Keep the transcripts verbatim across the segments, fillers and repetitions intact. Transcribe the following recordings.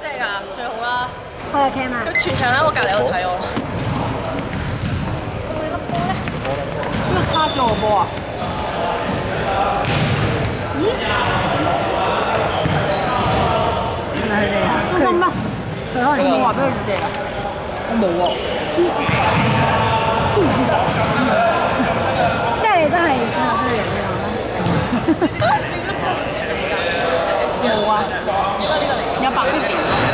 正啊，最好啦。 開個 cam 啊！ 佢全場喺我隔離度睇我。會粒波咧？ 乜卡咗個波啊？咦？原來係你啊！佢乜？佢可能冇話俾佢哋啊！我冇喎。即係你都係最後都係贏嘅話。冇啊！有白色嘅。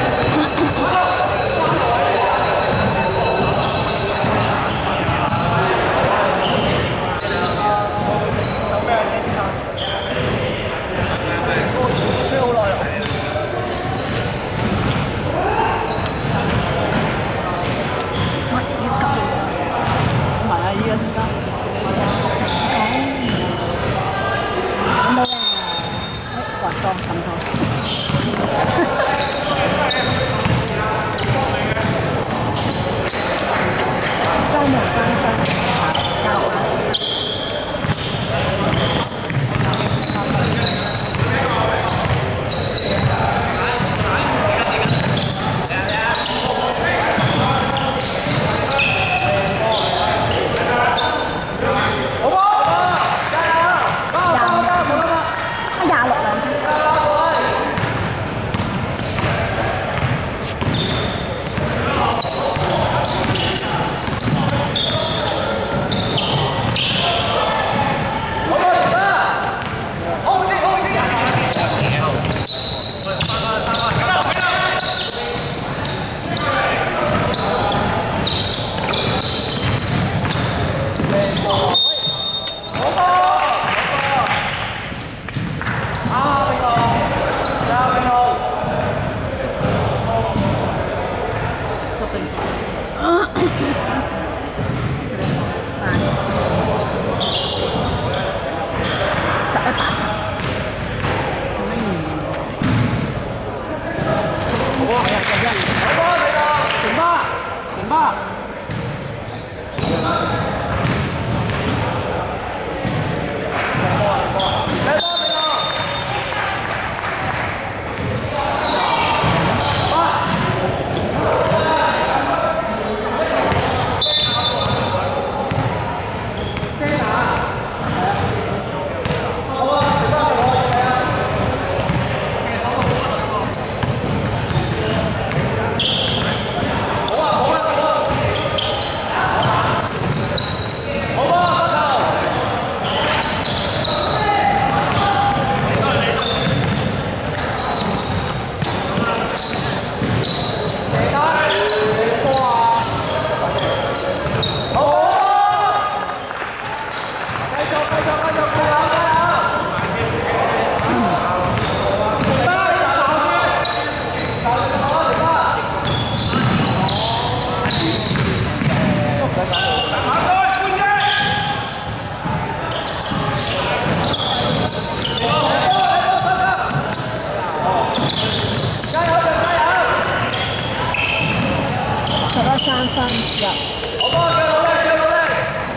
三分入。好波，繼續努力，繼續努力。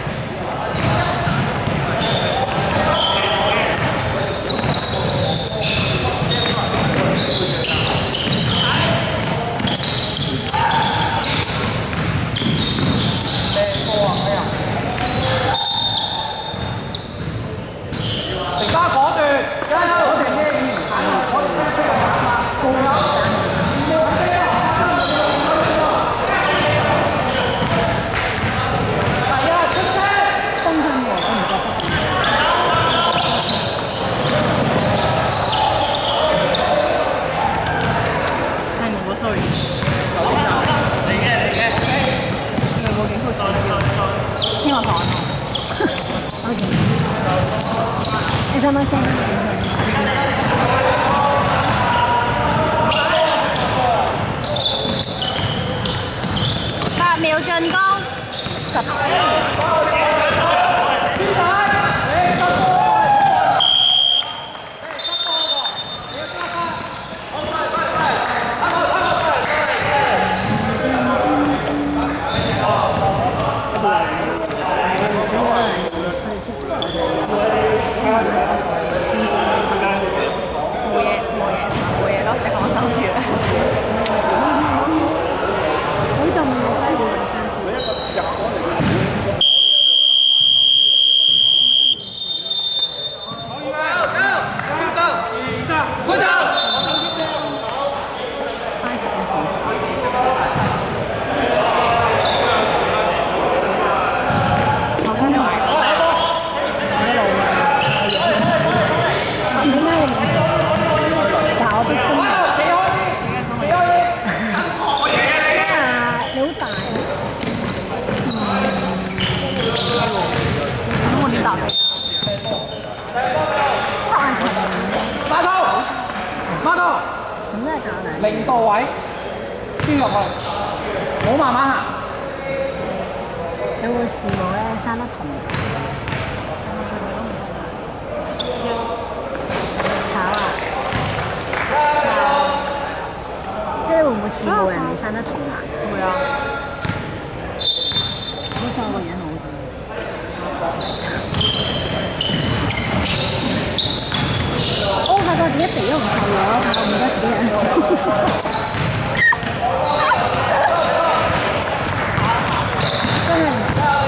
靚波啊！哎呀！成班果斷，加油！我哋咩意？我哋咩識啊？高啦！聽我講，你想唔想先？八秒進攻，十。冇嘢冇嘢冇嘢咯，你講收住啦。 零度位，捐入去，冇慢慢行。 有冇試過咧生得同？炒啊！即係會唔會試過人哋生得同顏？會啊！好似我個人好啲。我發覺自己肥咗唔瘦咗，我唔覺得自己樣。真係。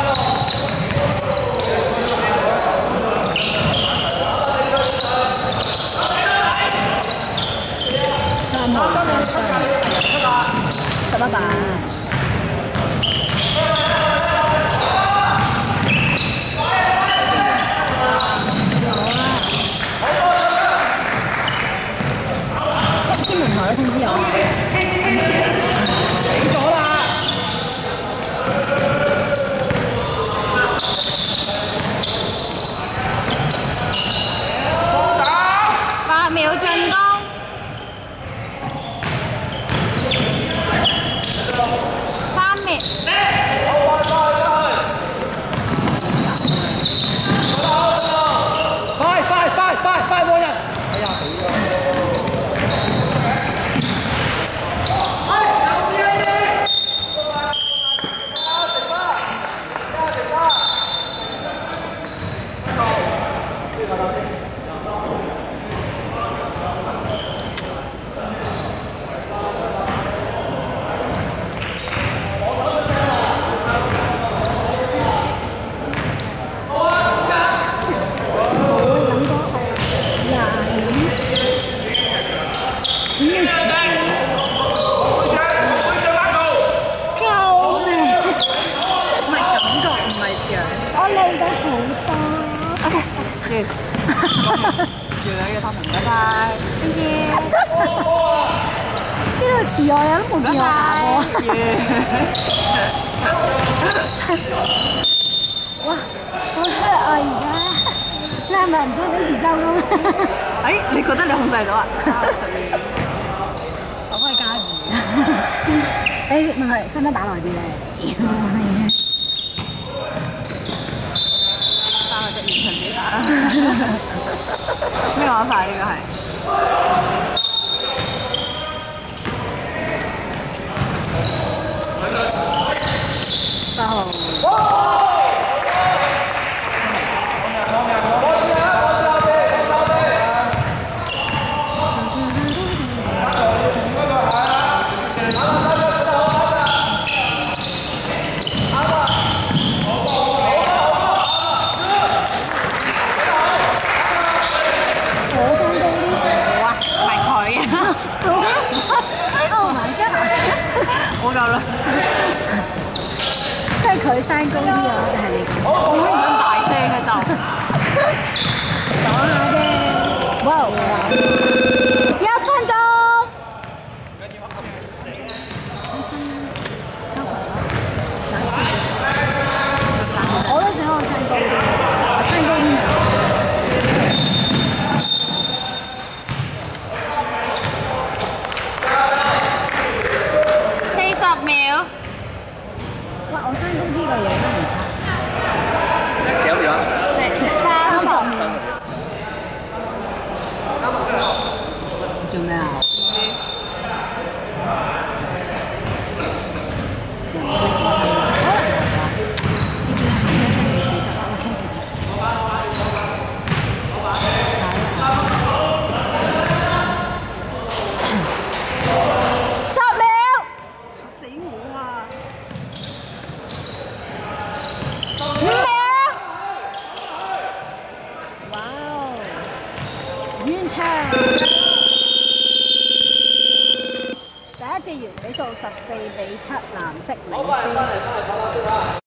三毛三分，十一版。天文台都通知我。 俾咗啦。 八秒進攻。三秒。 快快快快快過人！哎呀，死咗！ 越嚟越透明，拜拜。Thank you。呢度遲我啊，都冇見我打過。哇！好叻啊！而家你係咪唔知幾時收工？誒，你覺得你控制到啊？我幫你加二。誒，問佢使唔使打耐啲咧？打或者現場自己打啦。咩玩法？呢個係八號。我夠啦，即係佢聲高啲啊，定係你講？我唔咁大聲嘅就講下啫。哇！一分鐘。我都想我聲高啲，聲高啲。哇！我身高啲個樣都唔差。 幾多秒啊？ 三十秒。做咩啊？又唔識自稱啦。呢啲係咩真係死得啦 ？OK 嘅。踩啊！十秒。嚇死我啊！五秒！哇哦！完場。第一節完比數十四比七，藍色領先。